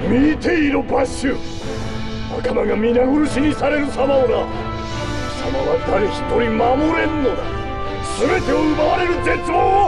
見ていろバッシュ、仲間が皆殺しにされる様をな。貴様は誰一人守れんのだ。全てを奪われる絶望を